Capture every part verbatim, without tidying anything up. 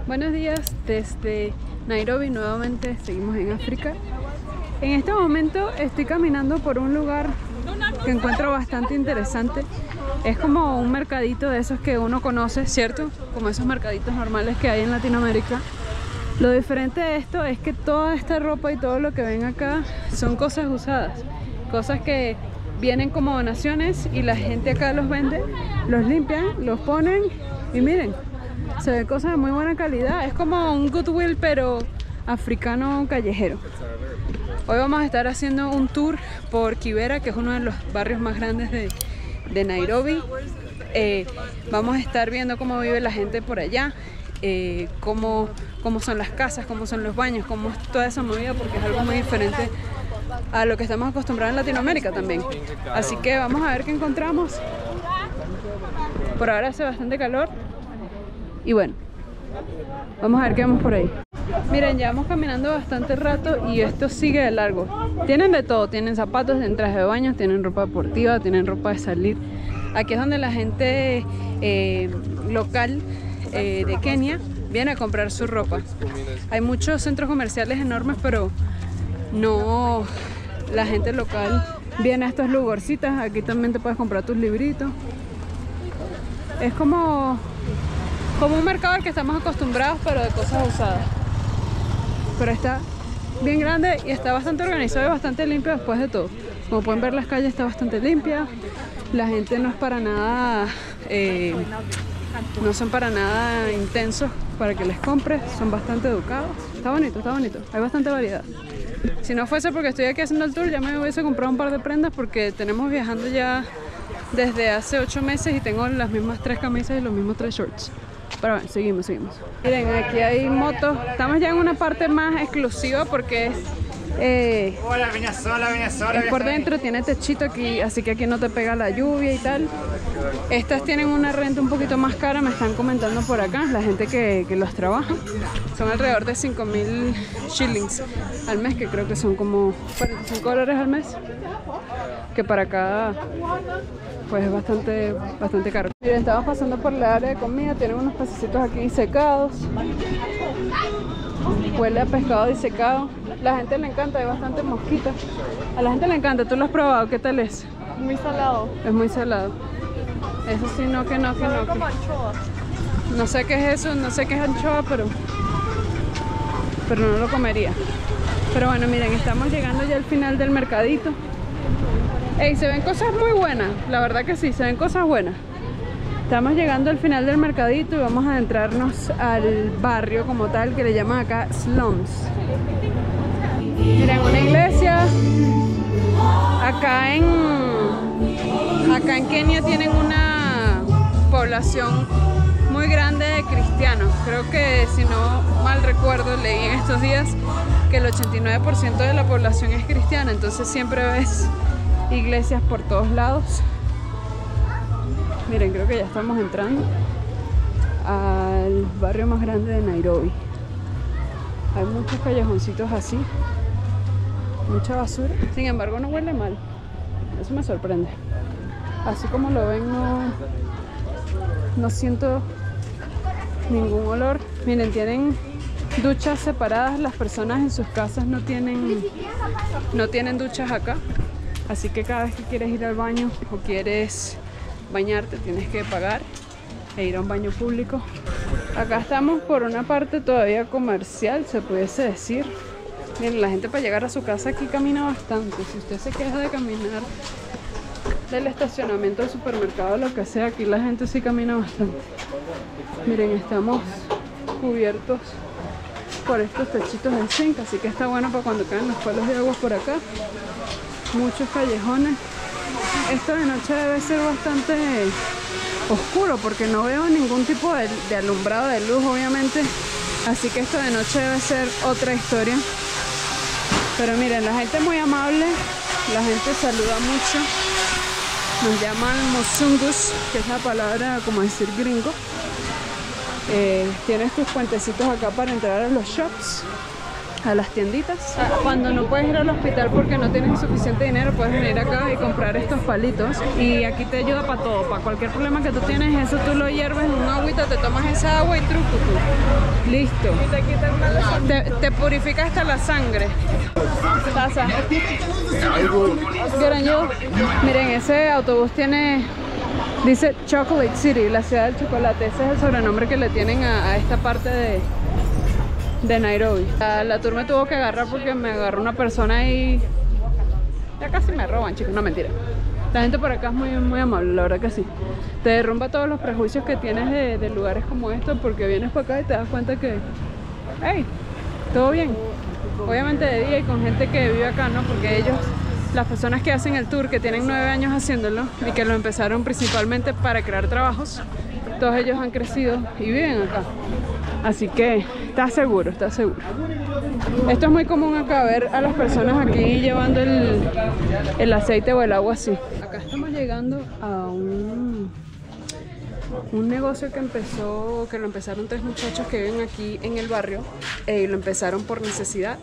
Buenos días desde Nairobi, nuevamente seguimos en África. En este momento estoy caminando por un lugar que encuentro bastante interesante. Es como un mercadito de esos que uno conoce, ¿cierto? Como esos mercaditos normales que hay en Latinoamérica. Lo diferente de esto es que toda esta ropa y todo lo que ven acá son cosas usadas, cosas que vienen como donaciones y la gente acá los vende, los limpian, los ponen y miren, se ven cosas de muy buena calidad. Es como un Goodwill pero africano callejero. Hoy vamos a estar haciendo un tour por Kibera, que es uno de los barrios más grandes de, de Nairobi. Eh, vamos a estar viendo cómo vive la gente por allá, eh, cómo, cómo son las casas, cómo son los baños, cómo es toda esa movida, porque es algo muy diferente a lo que estamos acostumbrados en Latinoamérica también. Así que vamos a ver qué encontramos. Por ahora hace bastante calor y bueno, vamos a ver qué vemos por ahí. Miren, llevamos caminando bastante rato y esto sigue de largo. Tienen de todo, tienen zapatos, tienen trajes de baño, tienen ropa deportiva, tienen ropa de salir. Aquí es donde la gente eh, local eh, de Kenia viene a comprar su ropa. Hay muchos centros comerciales enormes, pero no, la gente local viene a estos lugarcitos. Aquí también te puedes comprar tus libritos. Es como, como un mercado al que estamos acostumbrados, pero de cosas usadas. Pero está bien grande y está bastante organizado y bastante limpio después de todo. Como pueden ver, las calles está bastante limpia. La gente no es para nada, eh, no son para nada intensos para que les compres. Son bastante educados. Está bonito, está bonito. Hay bastante variedad. Si no fuese porque estoy aquí haciendo el tour, ya me hubiese comprado un par de prendas, porque tenemos viajando ya desde hace ocho meses y tengo las mismas tres camisas y los mismos tres shorts. Pero bueno, seguimos, seguimos. Miren, aquí hay motos. Estamos ya en una parte más exclusiva porque es, eh, Hola, Venezuela, Venezuela. es por dentro, tiene techito aquí, así que aquí no te pega la lluvia y tal. Estas tienen una renta un poquito más cara, me están comentando por acá, la gente que, que los trabaja. Son alrededor de cinco mil shillings al mes, que creo que son como cuarenta y cinco dólares al mes. Que para acá pues es bastante, bastante caro. Miren, estamos pasando por la área de comida, tienen unos pececitos aquí secados. Huele a pescado disecado. La gente le encanta, hay bastante mosquita. A la gente le encanta, ¿tú lo has probado? ¿Qué tal es? Muy salado. Es muy salado. Eso sí, no, que no, que no. Como Que... anchoa. No sé qué es eso, no sé qué es anchoa, pero... pero no lo comería. Pero bueno, miren, estamos llegando ya al final del mercadito. Ey, se ven cosas muy buenas, la verdad que sí, se ven cosas buenas. Estamos llegando al final del mercadito y vamos a adentrarnos al barrio como tal, que le llaman acá slums. Miren, una iglesia. Acá en, acá en Kenia tienen una población muy grande de cristianos. Creo que, si no mal recuerdo, leí en estos días que el ochenta y nueve por ciento de la población es cristiana, entonces siempre ves iglesias por todos lados. Miren, creo que ya estamos entrando al barrio más grande de Nairobi. Hay muchos callejoncitos así, mucha basura. Sin embargo, no huele mal. Eso me sorprende. Así como lo ven, no, no siento ningún olor. Miren, tienen duchas separadas. Las personas en sus casas no tienen, no tienen duchas acá. Así que cada vez que quieres ir al baño o quieres bañarte, tienes que pagar e ir a un baño público. Acá estamos por una parte todavía comercial, se pudiese decir. Miren, la gente para llegar a su casa aquí camina bastante. Si usted se queja de caminar del estacionamiento del supermercado o lo que sea, aquí la gente sí camina bastante. Miren, estamos cubiertos por estos techitos de zinc, así que está bueno para cuando caen los palos de agua por acá. Muchos callejones. Esto de noche debe ser bastante oscuro porque no veo ningún tipo de, de alumbrado de luz, obviamente. Así que esto de noche debe ser otra historia. Pero miren, la gente es muy amable, la gente saluda mucho. Nos llaman mozungus, que es la palabra como decir gringo. Eh, tienes tus puentecitos acá para entrar a los shops. a las tienditas. Cuando no puedes ir al hospital porque no tienes suficiente dinero, puedes venir acá y comprar estos palitos. Y aquí te ayuda para todo, para cualquier problema que tú tienes, eso tú lo hierves en un agüita, te tomas esa agua y truco. Listo. Y te quita el mal de sangre. Te, te purifica hasta la sangre. Taza. Miren, ese autobús tiene... dice Chocolate City, la ciudad del chocolate. Ese es el sobrenombre que le tienen a, a esta parte de, de Nairobi. La, la tour me tuvo que agarrar porque me agarró una persona y ya casi me roban, chicos. No, mentira. La gente por acá es muy, muy amable, la verdad que sí. Te derrumba todos los prejuicios que tienes de, de lugares como estos, porque vienes para acá y te das cuenta que, hey, todo bien. Obviamente de día y con gente que vive acá, ¿no? Porque ellos... las personas que hacen el tour, que tienen nueve años haciéndolo y que lo empezaron principalmente para crear trabajos, todos ellos han crecido y viven acá. Así que está seguro, está seguro. Esto es muy común acá, ver a las personas aquí llevando el, el aceite o el agua así. Acá estamos llegando a un, un negocio que empezó, que lo empezaron tres muchachos que viven aquí en el barrio eh, y lo empezaron por necesidad.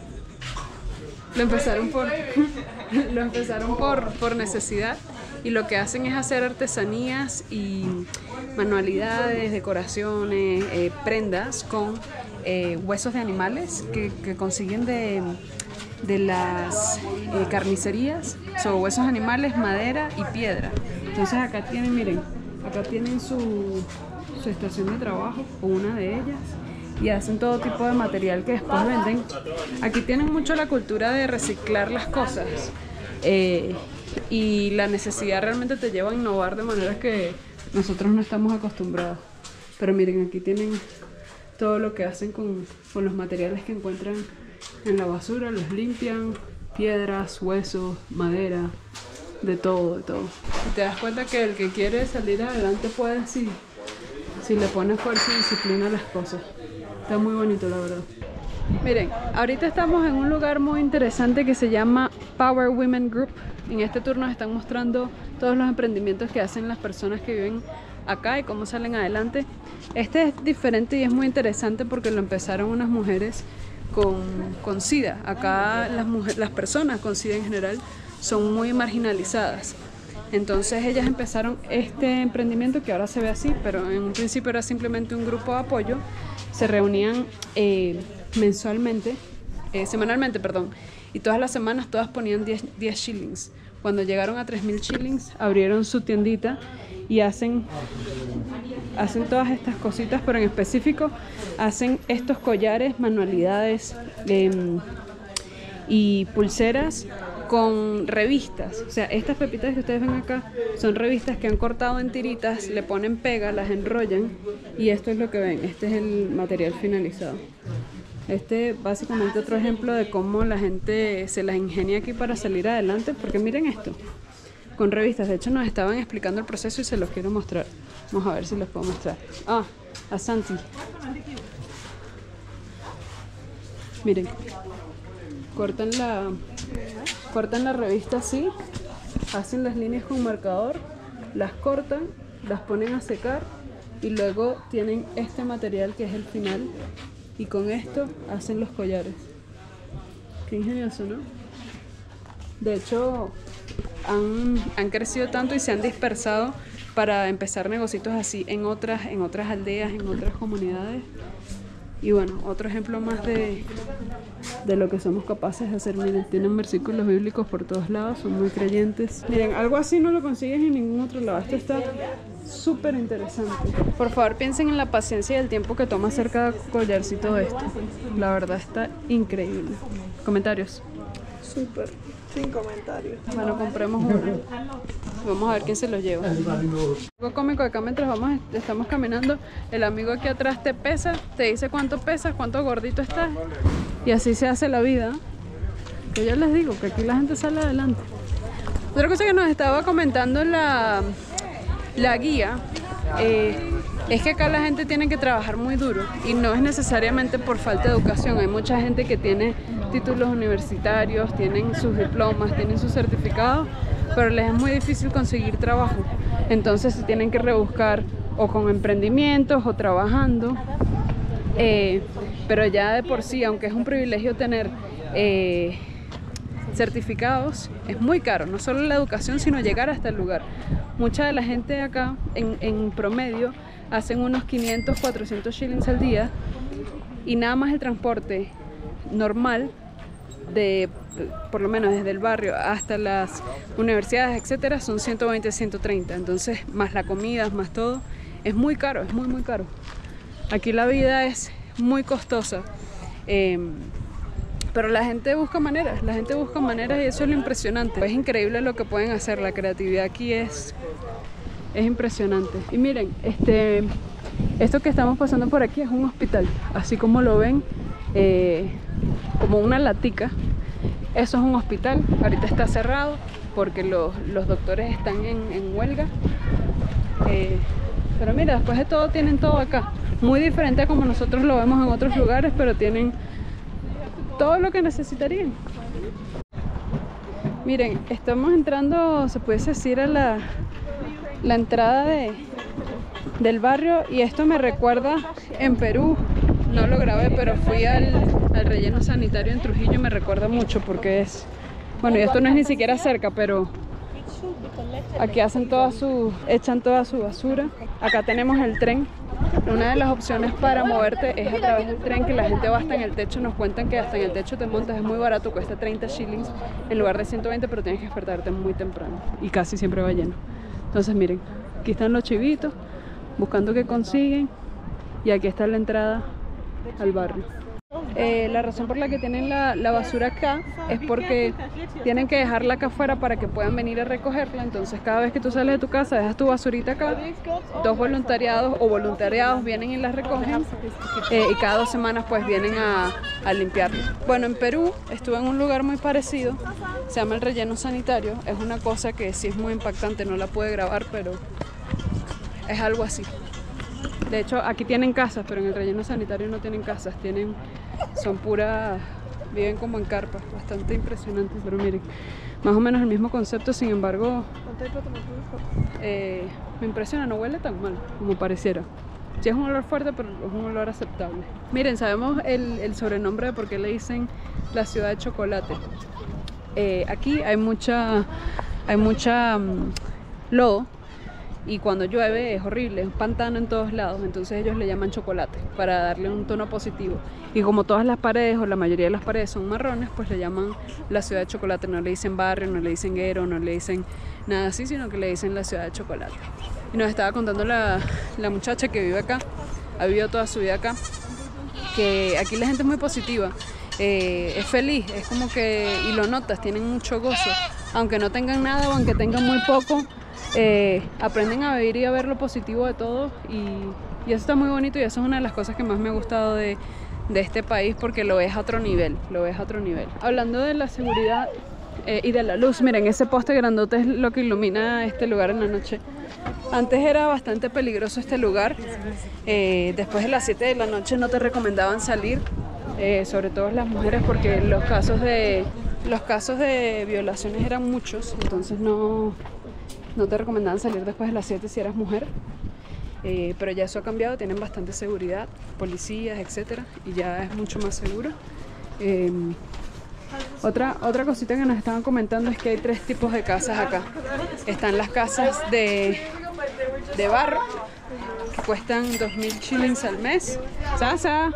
Lo empezaron por, lo empezaron por, por necesidad y lo que hacen es hacer artesanías y manualidades, decoraciones, eh, prendas con eh, huesos de animales que, que consiguen de, de las eh, carnicerías. Son huesos de animales, madera y piedra. Entonces acá tienen, miren, acá tienen su, su estación de trabajo o una de ellas. Y hacen todo tipo de material que después venden. Aquí tienen mucho la cultura de reciclar las cosas eh, y la necesidad realmente te lleva a innovar de maneras que nosotros no estamos acostumbrados. Pero miren, aquí tienen todo lo que hacen con, con los materiales que encuentran en la basura, los limpian, piedras, huesos, madera, de todo, de todo. Y te das cuenta que el que quiere salir adelante puede si, si le pone fuerza y disciplina a las cosas. Está muy bonito, la verdad. Miren, ahorita estamos en un lugar muy interesante que se llama Power Women Group. En este tour nos están mostrando todos los emprendimientos que hacen las personas que viven acá y cómo salen adelante. Este es diferente y es muy interesante porque lo empezaron unas mujeres con, con SIDA. Acá las, mujeres, las personas con SIDA en general son muy marginalizadas. Entonces ellas empezaron este emprendimiento que ahora se ve así, pero en un principio era simplemente un grupo de apoyo. Se reunían eh, mensualmente, eh, semanalmente, perdón, y todas las semanas todas ponían diez shillings. Cuando llegaron a tres mil shillings, abrieron su tiendita y hacen, hacen todas estas cositas, pero en específico hacen estos collares, manualidades eh, y pulseras con revistas. O sea, estas pepitas que ustedes ven acá son revistas que han cortado en tiritas, le ponen pega, las enrollan y esto es lo que ven. Este es el material finalizado. Este básicamente otro ejemplo de cómo la gente se las ingenia aquí para salir adelante, porque miren esto, con revistas. De hecho nos estaban explicando el proceso y se los quiero mostrar. Vamos a ver si les puedo mostrar. Ah, a Santi. Miren, cortan la cortan la revista así, hacen las líneas con marcador, las cortan, las ponen a secar y luego tienen este material que es el final y con esto hacen los collares. Qué ingenioso, ¿no? De hecho han, han crecido tanto y se han dispersado para empezar negocios así en otras, en otras aldeas, en otras comunidades. Y bueno, otro ejemplo más de, de lo que somos capaces de hacer. Miren, tienen versículos bíblicos por todos lados, son muy creyentes. Miren, algo así no lo consigues en ningún otro lado. Esto está súper interesante. Por favor, piensen en la paciencia y el tiempo que toma hacer cada collarcito de esto. La verdad está increíble. ¿Comentarios? Súper, sin comentarios. Bueno, compremos uno. Vamos a ver quién se los lleva. Algo cómico acá mientras vamos, estamos caminando, el amigo aquí atrás te pesa, te dice cuánto pesas, cuánto gordito estás, y así se hace la vida. Que yo les digo que aquí la gente sale adelante. Otra cosa que nos estaba comentando la, la guía eh, es que acá la gente tiene que trabajar muy duro y no es necesariamente por falta de educación. Hay mucha gente que tiene títulos universitarios, tienen sus diplomas, tienen sus certificados, pero les es muy difícil conseguir trabajo. Entonces se tienen que rebuscar o con emprendimientos o trabajando. Eh, pero ya de por sí, aunque es un privilegio tener eh, certificados, es muy caro, no solo la educación, sino llegar hasta el lugar. Mucha de la gente acá, en, en promedio, hacen unos quinientos, cuatrocientos shillings al día, y nada más el transporte normal, de, por lo menos desde el barrio hasta las universidades, etcétera, son ciento veinte, ciento treinta. Entonces, más la comida, más todo, es muy caro, es muy, muy caro. Aquí la vida es muy costosa. Eh, Pero la gente busca maneras, la gente busca maneras y eso es lo impresionante. Es increíble lo que pueden hacer, la creatividad aquí es, es impresionante. Y miren, este, esto que estamos pasando por aquí es un hospital, así como lo ven, eh, como una latica. Eso es un hospital, ahorita está cerrado porque los, los doctores están en, en huelga. Eh, pero mira, después de todo tienen todo acá. Muy diferente a como nosotros lo vemos en otros lugares, pero tienen todo lo que necesitarían. Miren, estamos entrando, se puede decir, a la, la entrada de, del barrio, y esto me recuerda en Perú, no lo grabé, pero fui al, al relleno sanitario en Trujillo y me recuerda mucho porque es, bueno, y esto no es ni siquiera cerca, pero aquí hacen toda su, echan toda su basura. Acá tenemos el tren. Una de las opciones para moverte es a través del tren, que la gente va hasta en el techo. Nos cuentan que hasta en el techo te montas, es muy barato, cuesta treinta shillings en lugar de ciento veinte, pero tienes que despertarte muy temprano y casi siempre va lleno. Entonces miren, aquí están los chivitos buscando qué consiguen, y aquí está la entrada al barrio. Eh, la razón por la que tienen la, la basura acá es porque tienen que dejarla acá afuera para que puedan venir a recogerla. Entonces cada vez que tú sales de tu casa, dejas tu basurita acá, dos voluntariados o voluntariados vienen y la recogen, eh, y cada dos semanas pues vienen a, a limpiarla. Bueno, en Perú estuve en un lugar muy parecido, se llama el relleno sanitario. Es una cosa que sí es muy impactante, no la pude grabar, pero es algo así. De hecho, aquí tienen casas, pero en el relleno sanitario no tienen casas, tienen, son puras, viven como en carpas, bastante impresionante. Pero miren, más o menos el mismo concepto, sin embargo, eh, me impresiona, no huele tan mal como pareciera. Sí es un olor fuerte, pero es un olor aceptable. Miren, sabemos el, el sobrenombre de por qué le dicen la ciudad de chocolate. Eh, aquí hay mucha, hay mucha um, lodo. Y cuando llueve es horrible, es un pantano en todos lados, entonces ellos le llaman chocolate para darle un tono positivo. Y como todas las paredes o la mayoría de las paredes son marrones, pues le llaman la ciudad de chocolate. No le dicen barrio, no le dicen guero, no le dicen nada así, sino que le dicen la ciudad de chocolate. Y nos estaba contando la, la muchacha que vive acá, ha vivido toda su vida acá, que aquí la gente es muy positiva, eh, es feliz, es como que, y lo notas, tienen mucho gozo, aunque no tengan nada o aunque tengan muy poco. Eh, aprenden a vivir y a ver lo positivo de todo, y, y eso está muy bonito, y eso es una de las cosas que más me ha gustado de, de este país, porque lo ves a otro nivel, lo ves a otro nivel. Hablando de la seguridad eh, y de la luz, miren, ese poste grandote es lo que ilumina este lugar en la noche. Antes era bastante peligroso este lugar, eh, después de las siete de la noche no te recomendaban salir, eh, sobre todo las mujeres, porque los casos de, los casos de violaciones eran muchos, entonces no... No te recomendaban salir después de las siete si eras mujer, eh, pero ya eso ha cambiado, tienen bastante seguridad, policías, etcétera, y ya es mucho más seguro. Eh, otra, otra cosita que nos estaban comentando es que hay tres tipos de casas acá. Están las casas de, de barro, que cuestan dos mil shillings al mes. Sasa.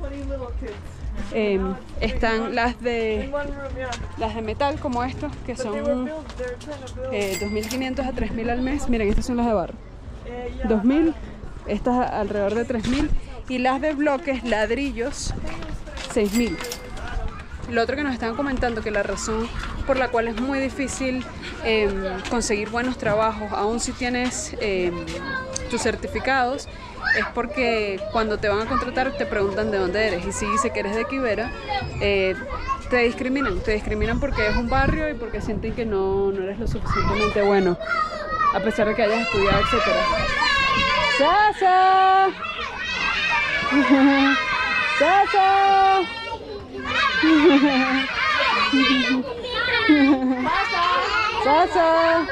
Eh, están las de las de metal como estos, que son eh, dos mil quinientos a tres mil al mes. Miren, estas son las de barro, dos mil, estas alrededor de tres mil, y las de bloques, ladrillos, seis mil. Lo otro que nos estaban comentando, que la razón por la cual es muy difícil eh, conseguir buenos trabajos, aun si tienes eh, tus certificados, es porque cuando te van a contratar te preguntan de dónde eres, y si dice que eres de Quibera, eh, te discriminan, te discriminan porque es un barrio y porque sienten que no, no eres lo suficientemente bueno, a pesar de que hayas estudiado, etcétera. ¡Sasa! ¡Sasa! ¡Sasa!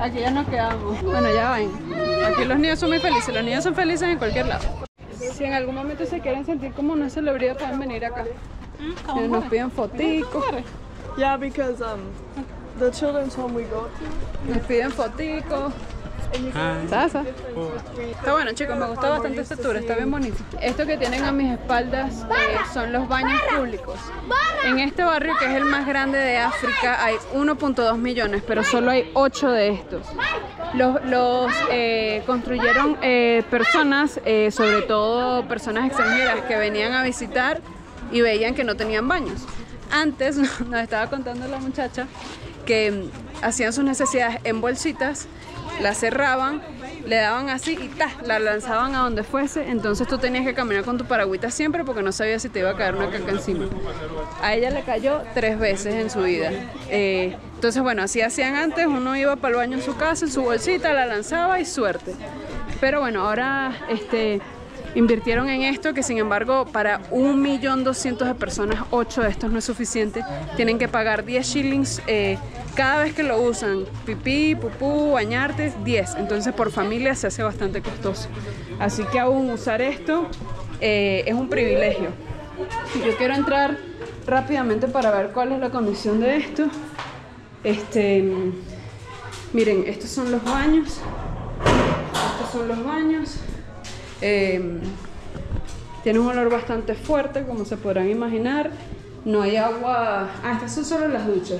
Aquí ya nos quedamos. Bueno, ya van. Aquí los niños son muy felices. Los niños son felices en cualquier lado. Si en algún momento se quieren sentir como una celebridad, pueden venir acá. Y nos piden foticos. Yeah, because um, the children's home we go to. Nos piden foticos. Sasa. Está bueno, chicos, me gusta bastante este tour, está bien bonito. Esto que tienen a mis espaldas eh, son los baños públicos. En este barrio, que es el más grande de África, hay uno punto dos millones, pero solo hay ocho de estos. Los, los eh, construyeron eh, personas, eh, sobre todo personas extranjeras que venían a visitar y veían que no tenían baños. Antes nos estaba contando la muchacha que hacían sus necesidades en bolsitas, la cerraban, le daban así y ¡ta! La lanzaban a donde fuese. Entonces tú tenías que caminar con tu paragüita siempre porque no sabías si te iba a caer una caca encima. A ella le cayó tres veces en su vida. Eh, entonces bueno, así hacían antes. Uno iba para el baño en su casa, en su bolsita, la lanzaba y suerte. Pero bueno, ahora este, invirtieron en esto, que sin embargo para un millón doscientos de personas, ocho de estos no es suficiente. Tienen que pagar diez shillings eh, cada vez que lo usan. Pipí, pupú, bañarte, diez. Entonces por familia se hace bastante costoso. Así que aún usar esto eh, es un privilegio. Yo quiero entrar rápidamente para ver cuál es la condición de esto. Este, miren, estos son los baños. Estos son los baños. Eh, tiene un olor bastante fuerte, como se podrán imaginar. No hay agua. Ah, estas son solo las duchas.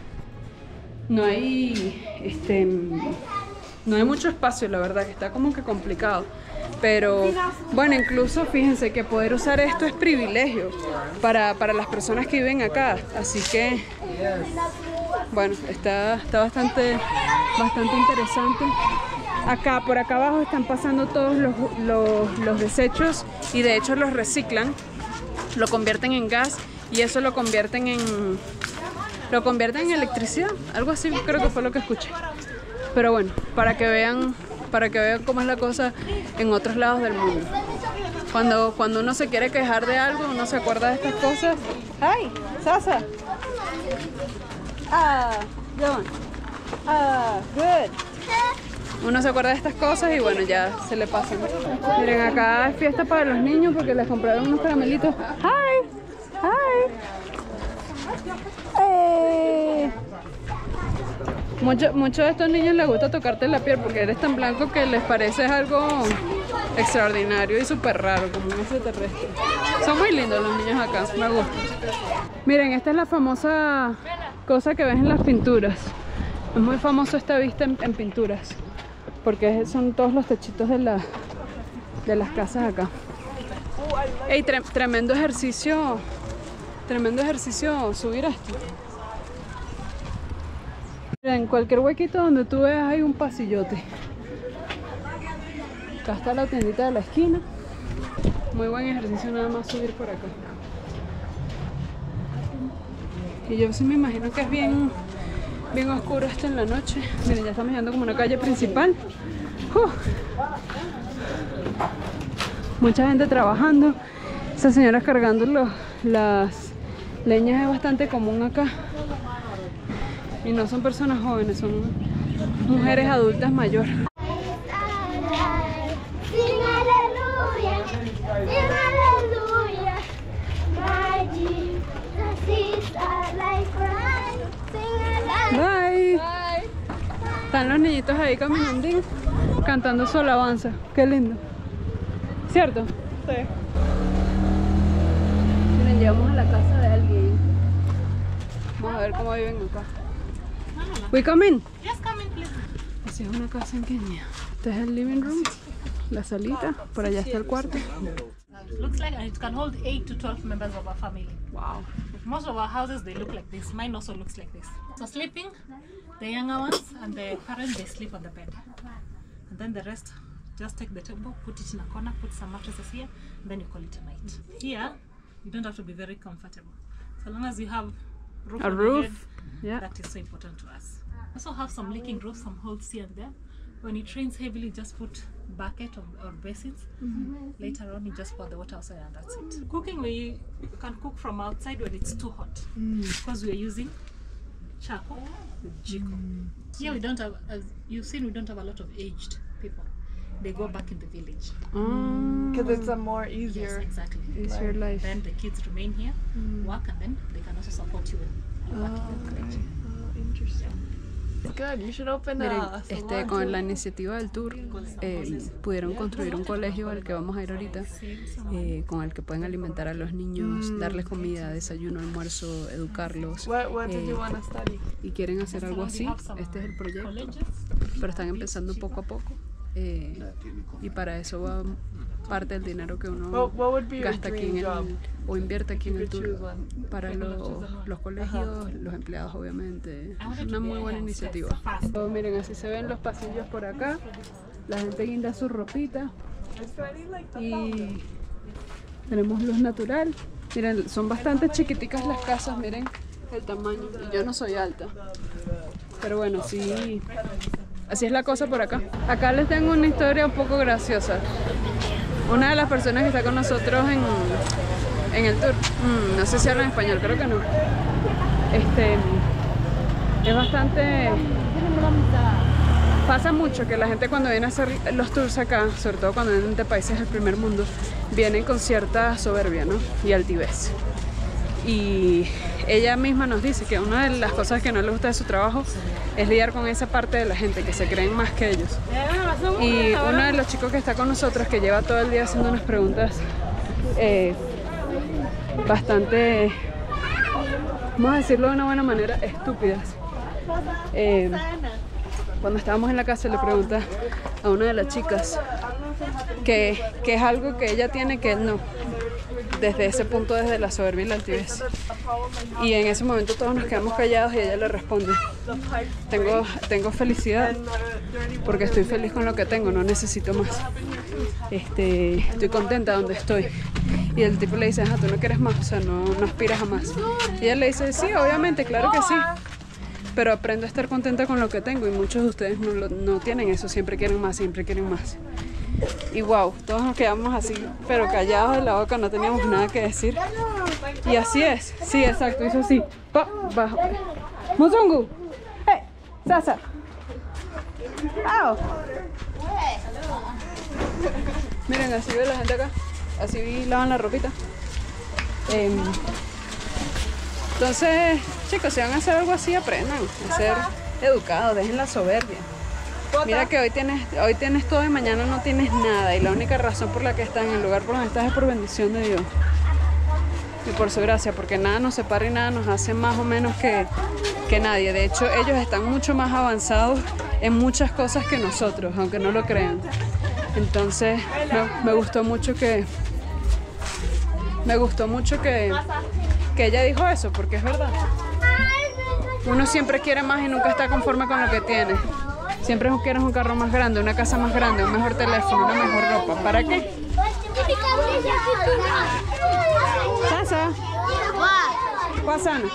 No hay, este, no hay mucho espacio, la verdad, que está como que complicado. Pero bueno, incluso fíjense que poder usar esto es privilegio para, para las personas que viven acá. Así que, bueno, está, está bastante, bastante interesante. Acá, por acá abajo están pasando todos los, los, los desechos y de hecho los reciclan, lo convierten en gas y eso lo convierten en, lo convierten en electricidad, algo así creo que fue lo que escuché. Pero bueno, para que vean, para que vean cómo es la cosa en otros lados del mundo. Cuando, cuando uno se quiere quejar de algo, uno se acuerda de estas cosas. ¡Ay! ¡Sasa! ¡Ah! Ya van. ¡Ah! ¡Good! Uno se acuerda de estas cosas y bueno, ya se le pasan. Miren, acá es fiesta para los niños porque les compraron unos caramelitos. ¡Hi! ¡Hi! ¡Hey! Muchos mucho de estos niños les gusta tocarte la piel porque eres tan blanco que les parece algo extraordinario y súper raro, como un extraterrestre. Son muy lindos los niños acá, me gusta. Miren, esta es la famosa cosa que ves en las pinturas. Es muy famoso esta vista en, en pinturas, porque son todos los techitos de, la, de las casas acá. Ey, tre tremendo ejercicio, tremendo ejercicio subir esto. En cualquier huequito donde tú veas hay un pasillote. Acá está la tiendita de la esquina. Muy buen ejercicio nada más subir por acá. Y yo sí me imagino que es bien, bien oscuro esto en la noche. Miren, ya estamos yendo como una calle principal. Uh. Mucha gente trabajando. Esas señoras cargando los, las leñas es bastante común acá. Y no son personas jóvenes, son mujeres adultas mayores. Bye. Están los niñitos ahí caminando, cantando su alabanza. Qué lindo. ¿Cierto? Sí. Miren, llegamos a la casa de alguien. Vamos a ver cómo viven acá. We come in? Yes, come in, please. Así es una casa en Kenia. Este es el living room, la salita. Por allá está el cuarto. Looks like it can hold eight to twelve members of our family. Wow. Most of our houses, they look like this. Mine also looks like this. So sleeping, the younger ones and the parents, they sleep on the bed. And then the rest, just take the table, put it in a corner, put some mattresses here, and then you call it a night. Here, you don't have to be very comfortable. So long as you have roof A on roof, your head, yeah. that is so important to us. Also have some leaking roofs, some holes here and there. When it rains heavily, just put bucket or, or basins. Mm-hmm. Later on, you just pour the water outside and that's it. Cooking, we you can cook from outside when it's too hot, mm. because we are using charcoal with jiko. Mm. Here we don't have, as you've seen, we don't have a lot of aged people. They go back in the village. Because mm. it's a more easier. Yes, exactly. Easier life. Then the kids remain here, mm. work, and then they can also support you in working oh, in the village. Oh, interesting. Good, you should open Miren, a este, con la iniciativa del tour eh, pudieron construir un colegio al que vamos a ir ahorita, eh, con el que pueden alimentar a los niños, mm. darles comida, desayuno, almuerzo, educarlos. What, what did eh, you want to study? Y quieren hacer algo así. Este es el proyecto, pero están empezando poco a poco. Eh, y para eso va parte del dinero que uno what, what gasta aquí en el, o invierte aquí en el tour para lo, los colegios, uh-huh. los empleados obviamente. Es una muy buena iniciativa. So, miren, así se ven los pasillos por acá, la gente guinda su ropita y tenemos luz natural. Miren, son bastante chiquiticas las casas, miren el tamaño, y yo no soy alta, pero bueno, sí. Así es la cosa por acá. Acá les tengo una historia un poco graciosa. Una de las personas que está con nosotros en, en el tour, mmm, no sé si hablan español, creo que no. Este, es bastante... Pasa mucho que la gente cuando viene a hacer los tours acá, sobre todo cuando vienen de países del primer mundo, vienen con cierta soberbia, ¿no? Y altivez. Y ella misma nos dice que una de las cosas que no le gusta de su trabajo es lidiar con esa parte de la gente que se creen más que ellos. Y uno de los chicos que está con nosotros, que lleva todo el día haciendo unas preguntas eh, bastante, vamos a decirlo de una buena manera, estúpidas. Eh, cuando estábamos en la casa le pregunta a una de las chicas que, que es algo que ella tiene que él no. Desde ese punto, desde la soberbia y la altivez. Y en ese momento todos nos quedamos callados y ella le responde: tengo, tengo felicidad porque estoy feliz con lo que tengo, no necesito más. Este, estoy contenta donde estoy. Y el tipo le dice: ah, tú no quieres más, o sea, no, no aspiras a más. Y ella le dice: sí, obviamente, claro que sí, pero aprendo a estar contenta con lo que tengo, y muchos de ustedes no, lo, no tienen eso, siempre quieren más, siempre quieren más. Y wow, todos nos quedamos así, pero callados de la boca, no teníamos nada que decir. Y así es, sí, exacto, hizo así. Pa, bajo. Muzungu, hey, Sasa. Au. Miren, así ve la gente acá, así lavan la ropita. Eh, entonces, chicos, si van a hacer algo así, aprendan a ser educados, dejen la soberbia. Mira que hoy tienes, hoy tienes todo y mañana no tienes nada, y la única razón por la que estás en el lugar por donde estás es por bendición de Dios y por su gracia, porque nada nos separa y nada nos hace más o menos que, que nadie. De hecho, ellos están mucho más avanzados en muchas cosas que nosotros, aunque no lo crean. Entonces me, me gustó mucho que me gustó mucho que, que ella dijo eso, porque es verdad. Uno siempre quiere más y nunca está conforme con lo que tiene. Siempre quieres un carro más grande, una casa más grande, un mejor teléfono, una mejor ropa. ¿Para qué? Sasa. Pasana.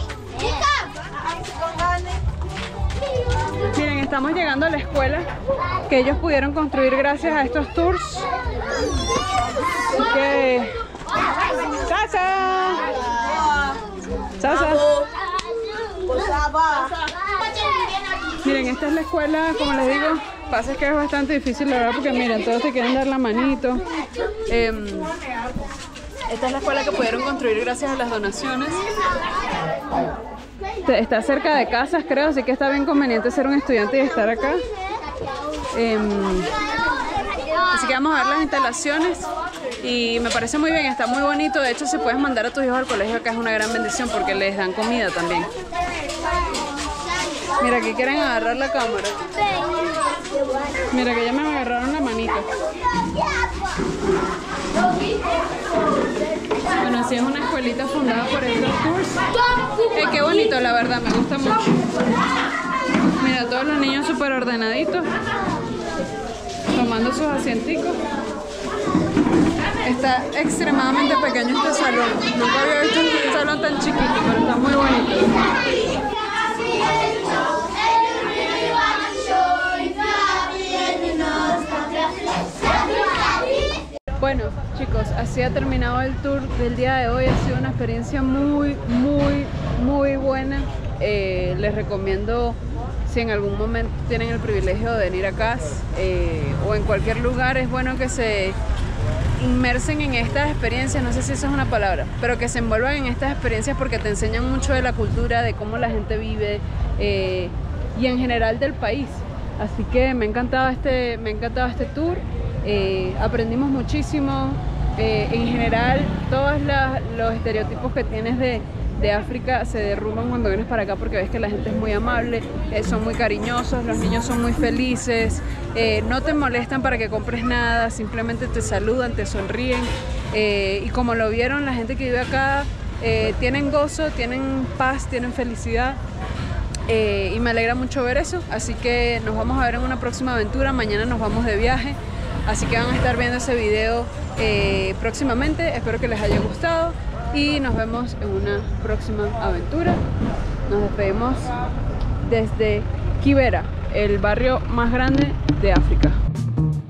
Miren, estamos llegando a la escuela que ellos pudieron construir gracias a estos tours. Así que... ¡Sasa! ¡Sasa! Miren, esta es la escuela, como les digo, pasa que es bastante difícil, la verdad, porque miren, todos te quieren dar la manito. Eh, esta es la escuela que pudieron construir gracias a las donaciones. Está cerca de casas, creo, así que está bien conveniente ser un estudiante y estar acá. Eh, así que vamos a ver las instalaciones y me parece muy bien, está muy bonito. De hecho, si puedes mandar a tus hijos al colegio acá es una gran bendición porque les dan comida también. Mira, aquí quieren agarrar la cámara. Mira, que ya me agarraron la manita. Bueno, así es una escuelita fundada por estos tours. Eh, qué bonito, la verdad, me gusta mucho. Mira, todos los niños súper ordenaditos, tomando sus asienticos. Está extremadamente pequeño este salón. Nunca había visto un salón tan chiquito, pero está muy bonito. Bueno, chicos, así ha terminado el tour del día de hoy. Ha sido una experiencia muy, muy, muy buena. eh, les recomiendo, si en algún momento tienen el privilegio de venir acá eh, o en cualquier lugar, es bueno que se inmersen en estas experiencias, no sé si esa es una palabra, pero que se envuelvan en estas experiencias porque te enseñan mucho de la cultura, de cómo la gente vive eh, y en general del país. Así que me ha encantado este, me ha encantado este tour, eh, aprendimos muchísimo, eh, en general todos la, los estereotipos que tienes de, de África se derrumban cuando vienes para acá porque ves que la gente es muy amable, eh, son muy cariñosos, los niños son muy felices, eh, no te molestan para que compres nada, simplemente te saludan, te sonríen, eh, y como lo vieron, la gente que vive acá eh, tienen gozo, tienen paz, tienen felicidad, eh, y me alegra mucho ver eso. Así que nos vamos a ver en una próxima aventura. Mañana nos vamos de viaje, así que van a estar viendo ese video eh, próximamente. Espero que les haya gustado y nos vemos en una próxima aventura. Nos despedimos desde Kibera, el barrio más grande de África.